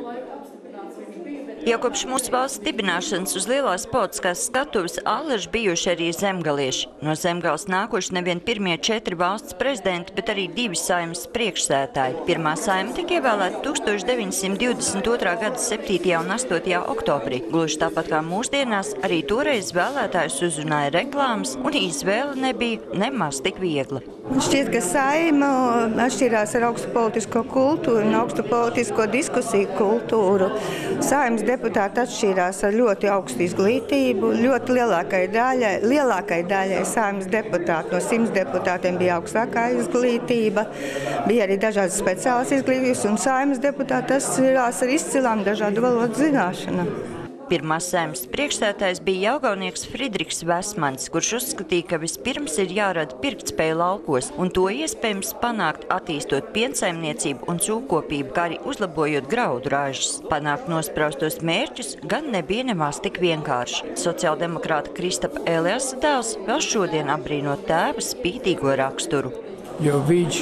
Jau kopš mūsu valsts dibināšanas uz lielās politiskās skatuves allaži bijuši arī zemgalieši. No Zemgales nākuši nevien pirmie 4 valsts prezidenti, bet arī 2 saeimas priekšsēdētāji. Pirmā saeima tika ievēlēta 1922. gada 7. un 8. oktobrī. Gluži tāpat kā mūsdienās, arī toreiz vēlētājus uzrunāja reklāmas, un izvēle nebija nemaz tik viegla. Šķiet, ka saima atšķirās ar augstu politisko kultūru un augstu politisko diskusiju kultūru. Saimas deputāti atšķirās ar ļoti augstu izglītību. Ļoti lielākai daļai saimas deputāti, no 100 deputātiem bija augstākā izglītība, bija arī dažādas speciālas izglītības, un saimas deputāti atšķirās ar izcilām dažādu valodu zināšanām. Pirmās saeimas priekšsēdētājs bija Jelgavnieks Fridriks Vesmans, kurš uzskatīja, ka vispirms ir jārada pirktspēja laukos, un to iespējams panākt attīstot piensaimniecību un cūkopību, kā arī uzlabojot graudu ražas. Panākt nospraustos mērķus gan nebija nemaz tik vienkārši. Sociāldemokrāta Kristapa Eliasa dēls vēl šodien apbrīno tēva spītīgo raksturu. Jo viņš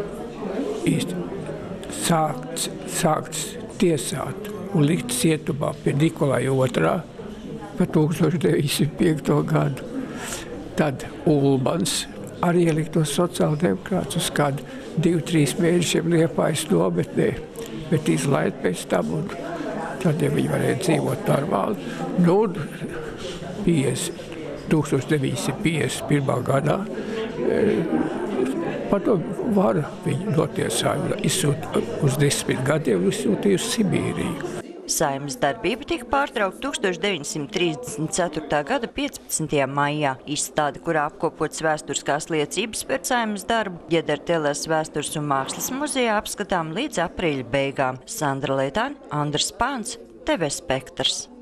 sākts tiesāt un likt cietumā pie Nikolaja II par 1905. gadu. Tad Ulmans arī ielikt tos sociāldemokrātus uz kādu 2-3 mēnešiem Liepājas nometnē, bet izlaid pēc tam, un tad ja viņi varēja dzīvot normāli. Nu, 1951. gadā padomu vara viņu notiesāja, izsūta uz 10 gadiem, izsūtīja uz Sibīriju. Saeimas darbība tika pārtraukta 1934. gada 15. maijā. Izstāde, kurā apkopotas vēsturiskās liecības par Saeimas darbu, Ģederteles vēstures un mākslas muzejā apskatām līdz aprīļa beigām. Sandra Leitāne, Andris Pāns, TV Spektrs.